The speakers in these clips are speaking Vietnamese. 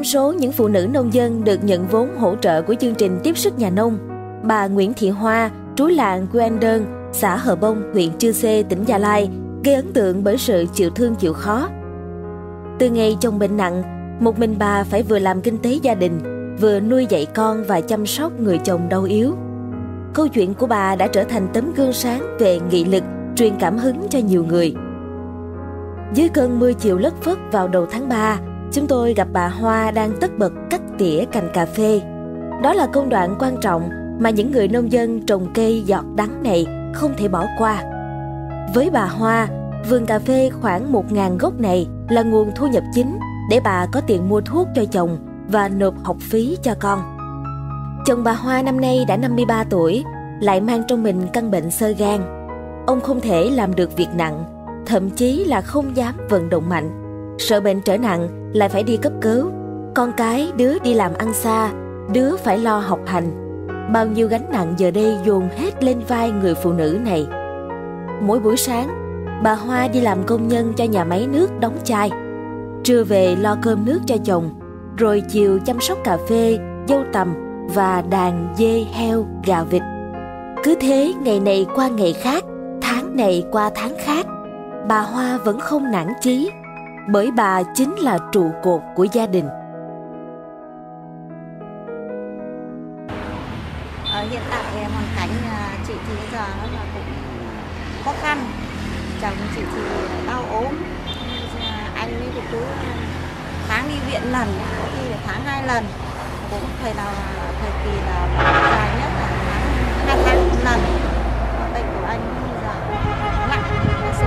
trong số những phụ nữ nông dân được nhận vốn hỗ trợ của chương trình tiếp sức nhà nông, bà Nguyễn Thị Hoa, trú làng Quen Đơn, xã Hờ Bông, huyện Chư Sê, tỉnh Gia Lai, gây ấn tượng bởi sự chịu thương chịu khó. Từ ngày chồng bệnh nặng, một mình bà phải vừa làm kinh tế gia đình, vừa nuôi dạy con và chăm sóc người chồng đau yếu. Câu chuyện của bà đã trở thành tấm gương sáng về nghị lực, truyền cảm hứng cho nhiều người. Dưới cơn mưa chiều lất phất vào đầu tháng 3, chúng tôi gặp bà Hoa đang tất bật cắt tỉa cành cà phê. Đó là công đoạn quan trọng mà những người nông dân trồng cây giọt đắng này không thể bỏ qua. Với bà Hoa, vườn cà phê khoảng 1.000 gốc này là nguồn thu nhập chính để bà có tiền mua thuốc cho chồng và nộp học phí cho con. Chồng bà Hoa năm nay đã 53 tuổi, lại mang trong mình căn bệnh xơ gan. Ông không thể làm được việc nặng, thậm chí là không dám vận động mạnh. Sợ bệnh trở nặng lại phải đi cấp cứu. Con cái đứa đi làm ăn xa, đứa phải lo học hành. Bao nhiêu gánh nặng giờ đây dồn hết lên vai người phụ nữ này. Mỗi buổi sáng, bà Hoa đi làm công nhân cho nhà máy nước đóng chai. Trưa về lo cơm nước cho chồng, rồi chiều chăm sóc cà phê, dâu tằm và đàn dê, heo, gà, vịt. Cứ thế ngày này qua ngày khác, tháng này qua tháng khác, bà Hoa vẫn không nản chí, bởi bà chính là trụ cột của gia đình. Hiện tại hoàn cảnh chị thì bây giờ nó là cũng khó khăn. Chồng chị thì đau ốm, anh với chú tháng đi viện lần, có khi là tháng 2 lần, cũng thời kỳ là dài nhất là 2 tháng một lần. Bệnh của anh bây giờ nặng, sự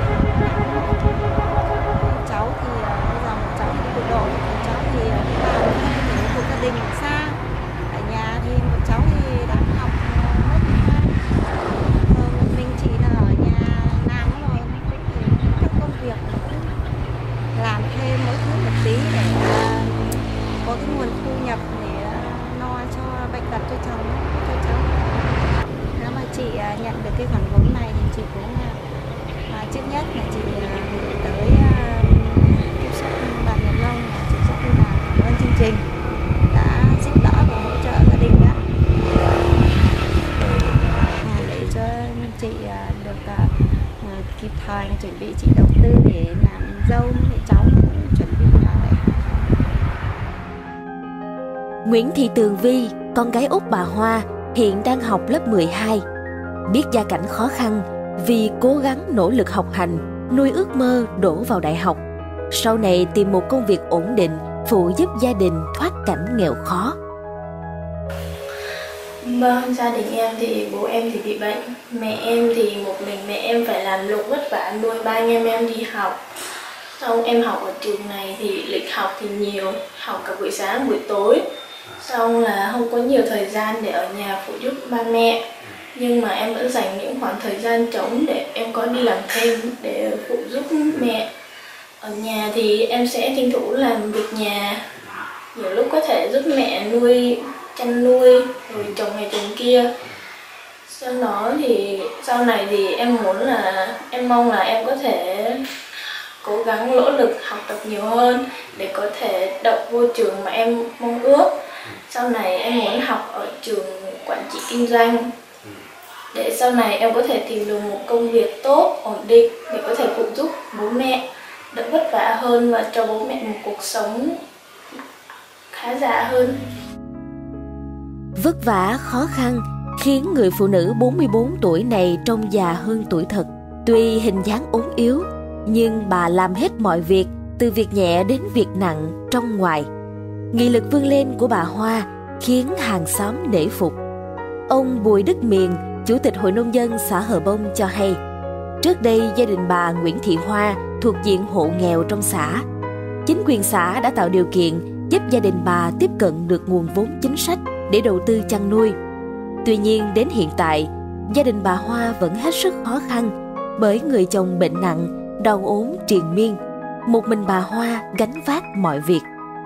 cháu thì bây giờ một cháu đi bộ đội, một cháu thì đi làm thuộc gia đình ở xa. Ở nhà thì một cháu thì đang học lớp 12. Mình chỉ là ở nhà làm rồi, các công việc làm thêm mỗi thứ một tí để có cái nguồn thu nhập để lo cho bệnh tật cho chồng, cho cháu. Nếu mà chị nhận được cái khoản vốn này thì chị cũng trước nhất là chị gửi tới tiếp sức đoàn Nhật Long, chị rất là cảm ơn chương trình đã giúp đỡ và hỗ trợ gia đình đó, để cho chị được kịp thời chuẩn bị, chị đầu tư để làm dâu để cháu cũng chuẩn bị vào đấy. Nguyễn Thị Tường Vi, con gái út bà Hoa, hiện đang học lớp 12. Biết gia cảnh khó khăn, vì cố gắng nỗ lực học hành, nuôi ước mơ đổ vào đại học. Sau này tìm một công việc ổn định, phụ giúp gia đình thoát cảnh nghèo khó. Vâng, gia đình em thì bố em thì bị bệnh, mẹ em thì một mình mẹ em phải làm lụng vất vả nuôi ba anh em đi học. Xong em học ở trường này thì lịch học thì nhiều, học cả buổi sáng buổi tối. Xong là không có nhiều thời gian để ở nhà phụ giúp ba mẹ. Nhưng mà em vẫn dành những khoảng thời gian trống để em có đi làm thêm để phụ giúp mẹ. Ở nhà thì em sẽ tranh thủ làm việc nhà, nhiều lúc có thể giúp mẹ chăn nuôi, rồi trồng này trồng kia. Sau đó thì sau này thì em mong là em có thể cố gắng nỗ lực học tập nhiều hơn để có thể đậu vô trường mà em mong ước. Sau này em muốn học ở trường quản trị kinh doanh để sau này em có thể tìm được một công việc tốt, ổn định để có thể phụ giúp bố mẹ đỡ vất vả hơn và cho bố mẹ một cuộc sống khá giả hơn. Vất vả, khó khăn khiến người phụ nữ 44 tuổi này trông già hơn tuổi thật. Tuy hình dáng ốm yếu, nhưng bà làm hết mọi việc, từ việc nhẹ đến việc nặng trong ngoài. Nghị lực vươn lên của bà Hoa khiến hàng xóm nể phục. Ông Bùi Đức Miền, Chủ tịch Hội Nông dân xã Hờ Bông cho hay, trước đây gia đình bà Nguyễn Thị Hoa thuộc diện hộ nghèo trong xã. Chính quyền xã đã tạo điều kiện giúp gia đình bà tiếp cận được nguồn vốn chính sách để đầu tư chăn nuôi. Tuy nhiên đến hiện tại, gia đình bà Hoa vẫn hết sức khó khăn bởi người chồng bệnh nặng, đau ốm triền miên. Một mình bà Hoa gánh vác mọi việc.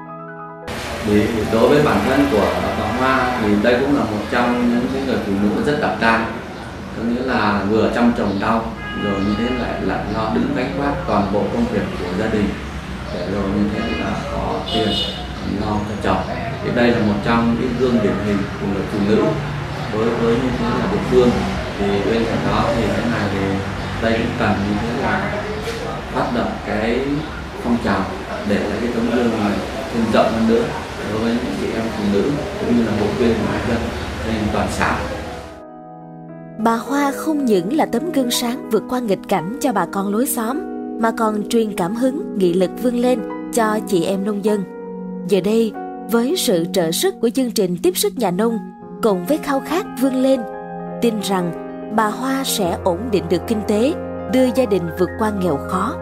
Đối với bản thân của bà Hoa thì đây cũng là một trong những người phụ nữ rất đảm đang, có nghĩa là vừa chăm chồng đau rồi như thế lại lo đứng gánh vác toàn bộ công việc của gia đình, để rồi như thế là có tiền lo cho chồng. Thì đây là một trong những gương điển hình của người phụ nữ đối với như thế là địa phương. Thì bên cạnh đó thì cái này thì đây cũng cần như thế là phát động cái phong trào để cái tấm gương này thêm rộng hơn nữa đối với những chị em phụ nữ cũng như là hội viên của người dân trên toàn xã. Bà Hoa không những là tấm gương sáng vượt qua nghịch cảnh cho bà con lối xóm, mà còn truyền cảm hứng, nghị lực vươn lên cho chị em nông dân. Giờ đây, với sự trợ sức của chương trình tiếp sức nhà nông, cùng với khao khát vươn lên, tin rằng bà Hoa sẽ ổn định được kinh tế, đưa gia đình vượt qua nghèo khó.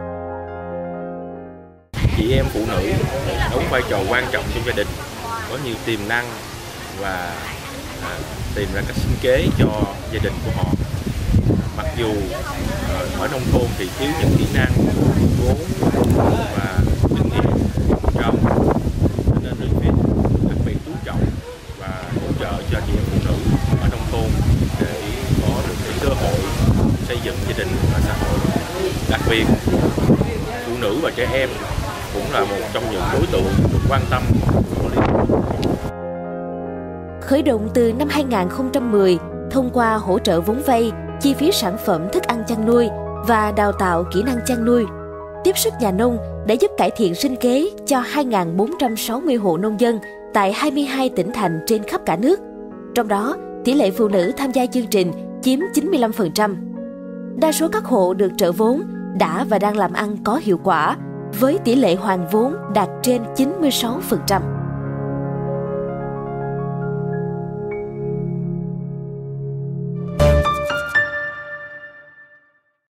Chị em phụ nữ đóng vai trò quan trọng trong gia đình, có nhiều tiềm năng và tìm ra cách sinh kế cho gia đình của họ. Mặc dù ở nông thôn thì thiếu những kỹ năng, vốn và kinh nghiệm trồng, nên đơn vị đặc biệt chú trọng và hỗ trợ cho chị em phụ nữ ở nông thôn để có được cái cơ hội xây dựng gia đình và xã hội. Đặc biệt phụ nữ và trẻ em cũng là một trong những đối tượng được quan tâm của Liên Hiệp. Khởi động từ năm 2010 thông qua hỗ trợ vốn vay, chi phí sản phẩm thức ăn chăn nuôi và đào tạo kỹ năng chăn nuôi, tiếp sức nhà nông đã giúp cải thiện sinh kế cho 2.460 hộ nông dân tại 22 tỉnh thành trên khắp cả nước. Trong đó, tỷ lệ phụ nữ tham gia chương trình chiếm 95%. Đa số các hộ được trợ vốn đã và đang làm ăn có hiệu quả, với tỷ lệ hoàn vốn đạt trên 96%.